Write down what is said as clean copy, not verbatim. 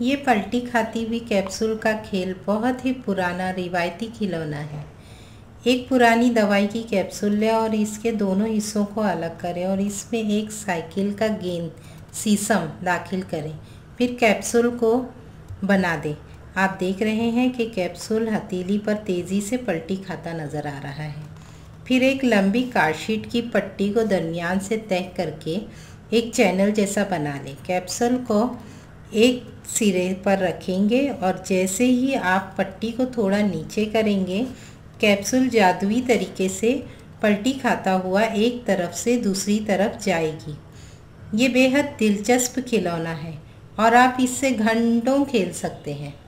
ये पलटी खाती हुई कैप्सूल का खेल बहुत ही पुराना रिवायती खिलौना है। एक पुरानी दवाई की कैप्सूल लें और इसके दोनों हिस्सों को अलग करें और इसमें एक साइकिल का गेंद शीशम दाखिल करें। फिर कैप्सूल को बना दें। आप देख रहे हैं कि कैप्सूल हथेली पर तेज़ी से पलटी खाता नज़र आ रहा है। फिर एक लंबी कार्डशीट की पट्टी को दरमियान से तय करके एक चैनल जैसा बना लें। कैप्सूल को एक सिरे पर रखेंगे और जैसे ही आप पट्टी को थोड़ा नीचे करेंगे, कैप्सूल जादुई तरीके से पलटी खाता हुआ एक तरफ से दूसरी तरफ जाएगी। ये बेहद दिलचस्प खिलौना है और आप इससे घंटों खेल सकते हैं।